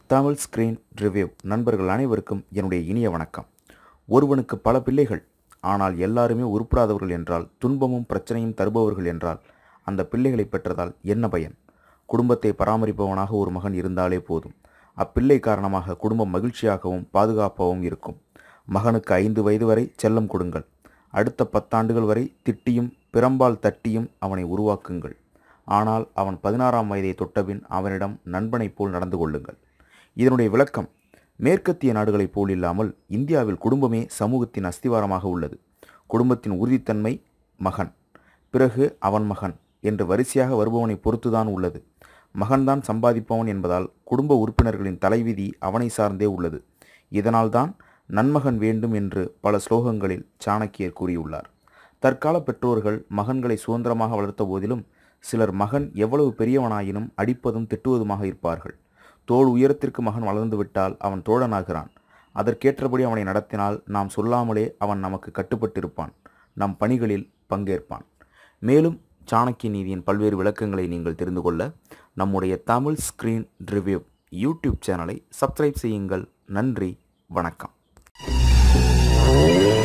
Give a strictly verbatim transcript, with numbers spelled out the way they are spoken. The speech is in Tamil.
தமிழ் ஸ்கிரீன் ரிவ்யூ நண்பர்கள் அனைவருக்கும் என்னுடைய இனிய வணக்கம். ஒருவனுக்கு பல பிள்ளைகள், ஆனால் எல்லாருமே உருப்படாதவர்கள் என்றால், துன்பமும் பிரச்சனையும் தருபவர்கள் என்றால், அந்த பிள்ளைகளை பெற்றதால் என்ன பயன்? குடும்பத்தை பராமரிப்பவனாக ஒரு மகன் இருந்தாலே போதும். அப்பிள்ளை காரணமாக குடும்பம் மகிழ்ச்சியாகவும் பாதுகாப்பாகவும் இருக்கும். மகனுக்கு ஐந்து வயது வரை செல்லம் கொடுங்கள். அடுத்த பத்தாண்டுகள் வரை திட்டியும் பிறம்பால் தட்டியும் அவனை உருவாக்குங்கள். ஆனால் அவன் பதினாறாம் வயதை தொட்டபின் அவனிடம் நண்பனைப் போல் நடந்து கொள்ளுங்கள். இதனுடைய விளக்கம், மேற்கத்திய நாடுகளைப் போல் இல்லாமல் இந்தியாவில் குடும்பமே சமூகத்தின் அஸ்திவாரமாக உள்ளது. குடும்பத்தின் உறுதித்தன்மை மகன், பிறகு அவன் மகன் என்று வரிசையாக வருபவனை பொறுத்துதான் உள்ளது. மகன்தான் சம்பாதிப்பவன் என்பதால் குடும்ப உறுப்பினர்களின் தலைவிதி அவனை சார்ந்தே உள்ளது. இதனால்தான் நன்மகன் வேண்டும் என்று பல ஸ்லோகங்களில் சாணக்கியர் கூறியுள்ளார். தற்கால பெற்றோர்கள் மகன்களை சுதந்திரமாக வளர்த்த போதிலும் சிலர் மகன் எவ்வளவு பெரியவனாயினும் அடிப்பதும் திட்டுவதுமாக இருப்பார்கள். தோள் உயரத்திற்கு மகன் வளர்ந்துவிட்டால் அவன் தோழனாகிறான். அதற்கேற்றபடி அவனை நடத்தினால் நாம் சொல்லாமலே அவன் நமக்கு கட்டுப்பட்டிருப்பான், நம் பணிகளில் பங்கேற்பான். மேலும் சாணக்கிய நீதியின் பல்வேறு விளக்கங்களை நீங்கள் தெரிந்து கொள்ள நம்முடைய தமிழ் ஸ்கிரீன் ரிவ்யூ யூடியூப் சேனலை சப்ஸ்கிரைப் செய்யுங்கள். நன்றி, வணக்கம்.